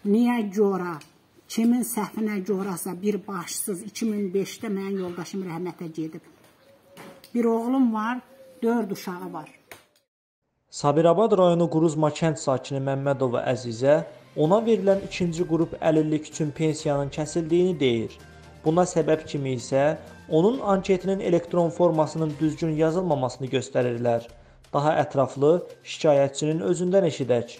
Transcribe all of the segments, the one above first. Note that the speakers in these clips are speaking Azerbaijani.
Niyə görə, kimin səhvinə görəsə bir başsız 2005-də mənim yoldaşım rəhmətə gedib. Bir oğlum var, 4 uşağı var. Sabirabad rayonu Quruzma kənd sakini Məmmədova Əzizə ona verilən ikinci qrup əlillik üçün pensiyanın kəsildiyini deyir. Buna səbəb kimi isə onun anketinin elektron formasının düzgün yazılmamasını göstərirlər. Daha ətraflı şikayətçinin özündən eşidək.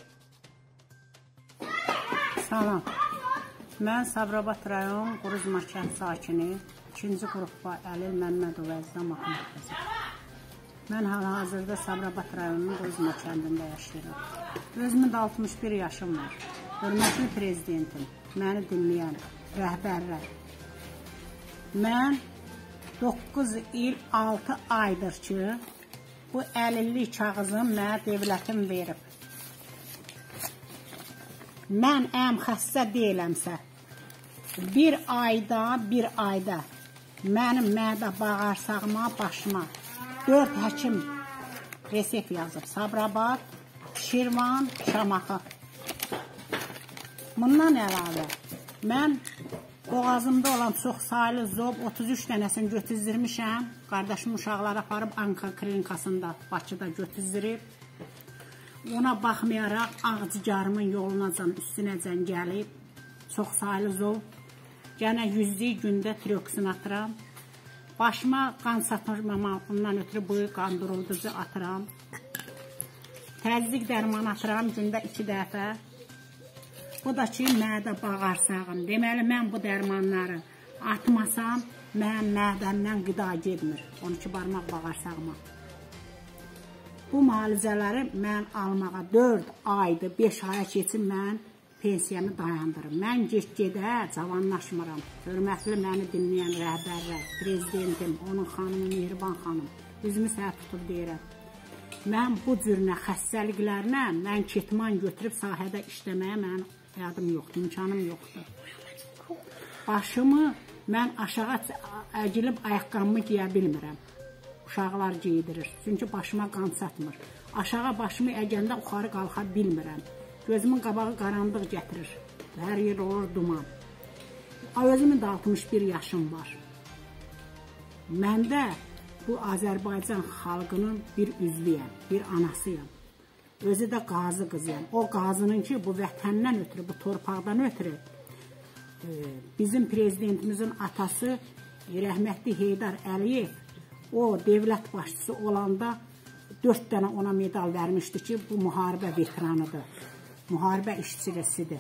Salam. Mən Sabirabad rayon Quruzma kənd sakini, ikinci qrupda Əlil Məmmədova Əzizə Mahmudqızı. Mən hal-hazırda Sabirabad rayonunun Quruzma kəndində yaşayıram. Özümün də 61 yaşım var. Hörmətli prezidentim, məni dinləyən rəhbərlər. Mən 9 il 6 aydır ki, bu əlillik kağızını mənə devlətim verib. Mən xəstə deyiləmsə, bir ayda mənim mədə bağırsağıma, başıma 4 həkim resept yazıb. Sabirabad, Şirvan, Şamaxı. Bundan əlavə, mən boğazımda olan çox sayılı zob 33 dənəsini götüzdürmüşəm. Qardaşım uşaqları aparıb Anka klinikasında Bakıda götüzdürüb. Ona baxmayaraq ağcıcarımın yolunacan, üstünəcən gəlib. Çox sayılı zob. Gənə 100 gündə tiroksin atıram. Başıma qan satmamağından ötürü bu qan durulducu atıram. Təzyiq dərman atıram gündə 2 dəfə. Bu da ki, mədə bağırsağım. Deməli, mən bu dərmanları atmasam, mənim mədəmdən qida gedmir. 12 barmaq bağırsağıma. Bu müalicələri mən almağa 4 aydır, 5 aya keçib mən pensiyamı dayandırım. Mən get-gedə cavanlaşmıram. Hörmətli məni dinləyən rəhbərlər, prezidentim, onun xanımı Mehriban xanım, üzümü səhət tutub deyirəm. Mən bu cürünə xəstəliklərinə, mən ketman götürüb sahədə işləməyə mənim yadım yoxdur, imkanım yoxdur. Başımı mən aşağı əcilib ayaqqabımı giyə bilmirəm. Uşaqlar giydirir. Çünki başıma qan çatmır. Aşağı başımı əgəndə yuxarı qalxa bilmirəm. Gözümün qabağı qaranlıq gətirir. Hər yer olur duman. Özümün də 61 yaşım var. Mən də bu Azərbaycan xalqının bir üzvüyəm, bir anasıyam. Özü də qazı qızıyam. O qazının ki, bu vətəndən ötürü, bu torpaqdan ötürü bizim prezidentimizin atası rəhmətli Heydar Əliyev o devlət başçısı olanda 4 dənə ona medal vermişdi ki, bu müharibə veteranıdır, müharibə işçisidir.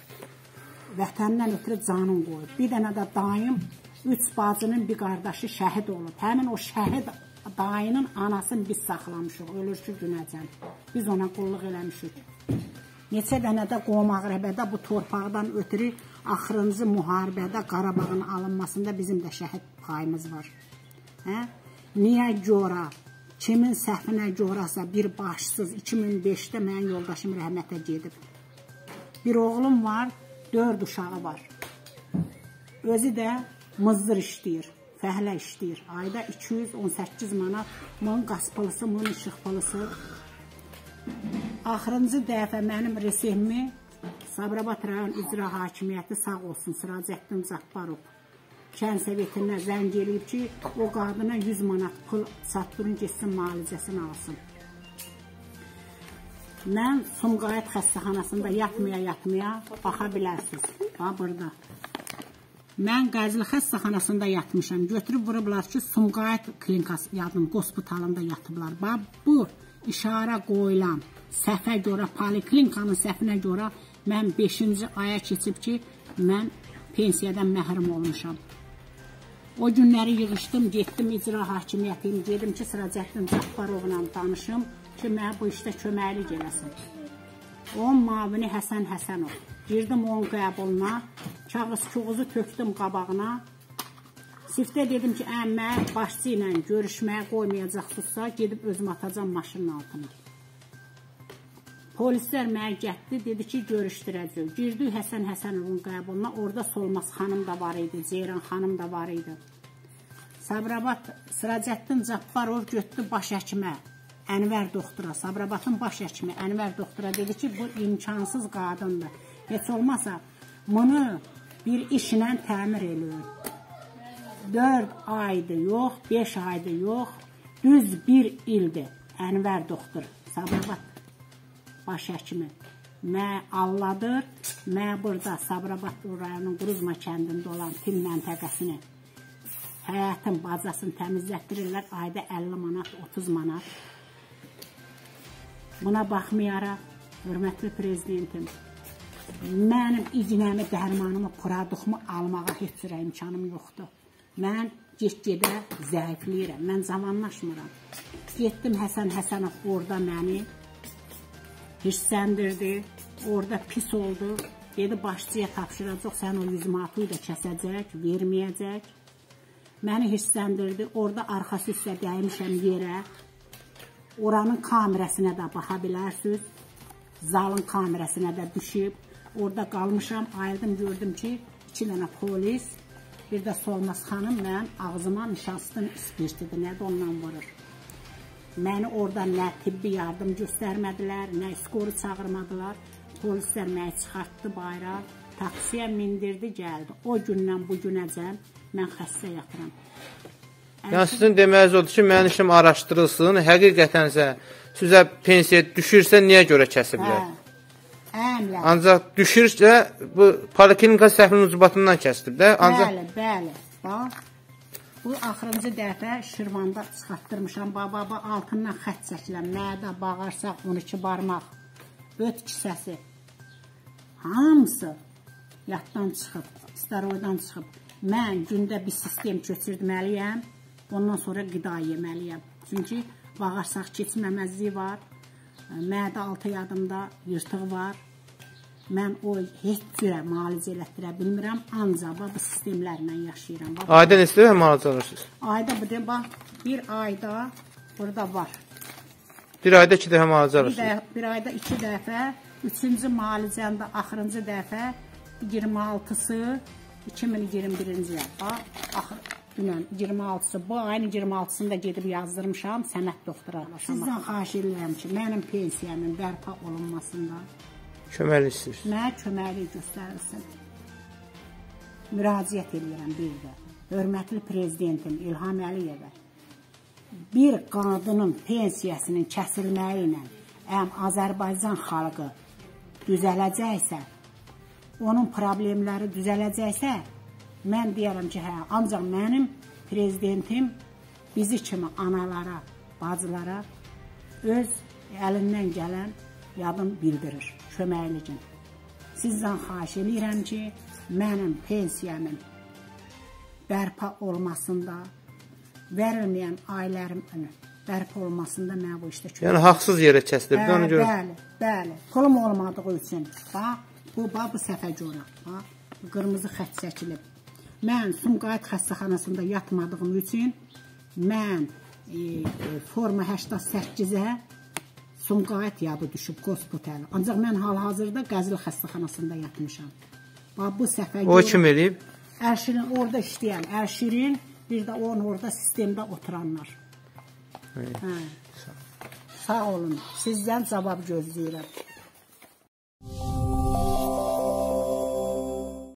Vətəndən ötürü canın qoyub. Bir dənə də dayım, 3 bacının bir qardaşı şəhid olub. Həmin o şəhid dayının anasını biz saxlamışıq, ölür ki, günəcən. Biz ona qulluq eləmişik. Neçə dənə də qonaq-əqrəbədə bu torpaqdan ötürü axırıncı müharibədə Qarabağın alınmasında bizim də şəhid payımız var. Niyə görə, kimin səhvinə görəsə bir başsız 2005-də mənim yoldaşım rəhmətə gedib. Bir oğlum var, 4 uşağı var. Özü də mızdır işləyir, fəhlə işləyir. Ayda 218 manat, bunun qaspılısı, bunun işıqpılısı. Axırıncı dəfə mənim reseptimi Sabirabad rayon icra hakimiyyəti sağ olsun Siracəddin Cabbarov kənd sovetinə zəng eləyib ki, o qadına 100 manat pul çatdırın, getsin müalicəsini alsın. Mən Sumqayıt xəstəxanasında yatmaya baxa bilərsiniz. Bax, burada. Mən Qəzli xəstəxanasında yatmışam. Götürüb vurublar ki, Sumqayıt klinikası hospitalında yatıblar. Bax, bu işarə qoyulan səhvə görə, poliklinikanın səhvinə görə mən 5-ci aya keçib ki, mən pensiyadan məhrum olmuşam. O günləri yığışdım, getdim icra hakimiyyətini, dedim ki, Siracəddin Cabbarovla danışım ki, mənə bu işdə köməklik eləsin. Onun mavini Həsən Həsənov. Girdim onun qəbuluna, kağız-kuğuzu töktüm qabağına. Siftə dedim ki, mənə başçı ilə görüşməyə qoymayacaqsınızsa, gedib özüm atacam maşının altına. Polislər mənə getdi, dedi ki, görüşdürəcək. Girdik Həsən Həsənovun qəbuluna, orada Solmaz xanım da var idi, Ceyran xanım da var idi. Sabirabad Siracəddin Cabbarov götdü baş həkimə, Ənvər doktora, Sabirabadın baş həkimi Ənvər doktora dedi ki, bu imkansız qadındır. Heç olmasa bunu bir işlə təmir eləyir. 4 aydır yox, 5 aydır yox, düz 1 ildir. Ənvər doktor, Sabirabad baş həkimi. Mən alladır, mən burada Sabirabad rayonunun Quruzma kəndində olan Tim məntəqəsini həyətin bacasını təmizlətdirirlər, ayda 50 manat, 30 manat. Buna baxmayaraq, hörmətli prezidentim, mənim icinəmi, dərmanımı, produkumu almağa heç cürə imkanım yoxdur. Mən get-gedə zəifləyirəm, mən zamanlaşmıram. Getdim Həsən Həsənov, orada məni hirsləndirdi, orada pis oldu. Dedi, başçıya tapşıracaq, sən o 100 manatı da kəsəcək, verməyəcək. Məni hirsləndirdi, orada arxası üstə dəymişəm yerə. Oranın kamerasına da baxa bilərsiniz. Zalın kamerasına da düşüb. Orada qalmışam, ayıldım, gördüm ki, 2 dənə polis, bir də Solmaz xanım mənim ağzıma nişastın ispirtidir, nədir ondan vurur. Məni orada nə tibbi yardım göstərmədilər, nə skoru çağırmadılar. Polislər məni çıxartdı bayra, taksiyə mindirdi, gəldi. O gündən bu günəcən mən xəstə yatıram. Yəni sizin deməyiniz odur ki, mənim işim araşdırılsın, həqiqətənsə sizə pensiya düşürsə niyə görə kəsiblər? Ancaq düşürsə, bu poliklinika səhvinin ucbatından kəsilib də. Bəli, bəli. Bax, bu axırıncı dəfə Şirvanda çıxartdırmışam. Baba, altından xət çəkiləm. Mədə, bağırsaq, 12 barmaq, öt kisəsi. Hamısı yaddan çıxıb, steroiddan çıxıb. Mən gündə bir sistem köçürməliyəm, ondan sonra qida yeməliyəm. Çünki bağırsaq keçməməzliyi var, mədə altı yadımda yırtıq var. Mən o heç cürə müalicə elətdirə bilmirəm, ancaq bu sistemlərlə yaşayıram. Ayda neçə dəfə müalicə alırsınız? Ayda, bax, bir ayda burada var. Bir ayda 2 dəfə müalicə alırsınız? Bir ayda 2 dəfə, 3-cü müalicəmdə axırıncı dəfə 26-sı 2021-ci il. Dünən 26-sı, bu ayın 26-sında gedib yazdırmışam sənət doktora. Sizdən xahiş edirəm ki, mənim pensiyamın bərpa olunmasında köməkli istəyirsiniz. Mənə köməkli göstərilsin. Müraciət edirəm bir də. Hörmətli prezidentim İlham Əliyevə bir qadının pensiyasının kəsilməyi ilə Azərbaycan xalqı düzələcəksə, onun problemləri düzələcəksə, mən deyərəm ki, hə, ancaq mənim prezidentim bizi kimi analara, bacılara öz əlindən gələn yadım bildirir, köməkligin. Sizdən xahiş edirəm ki, mənim pensiyamın bərpa olmasında, verilməyən ailərimin bərpa olmasında mən bu işdə köməkligin. Yəni, haqsız yerə kəsilib, onu görürüm. Bəli, bəli. Pulum olmadığı üçün, bax, bu səfə görə, bax, qırmızı xət çəkilib. Mən Sumqayıt xəstəxanasında yatmadığım üçün, mən forma 88-ə Sumqayıt yadı düşüb, qospitəli. Ancaq mən hal-hazırda Qəzvin xəstəxanasında yatmışam. Bax, bu səfə görə... O kim eləyib? Ərşirin orada işləyən, Ərşirin, bir də onun orada sistemdə oturanlar. Sağ olun, sizdən cavab gözləyirəm.